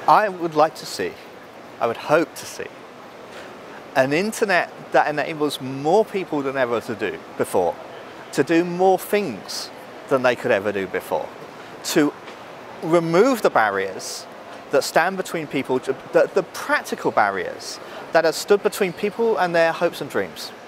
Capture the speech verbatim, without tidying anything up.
I would like to see, I would hope to see, an internet that enables more people than ever to do before, to do more things than they could ever do before, to remove the barriers that stand between people, the, the practical barriers that have stood between people and their hopes and dreams.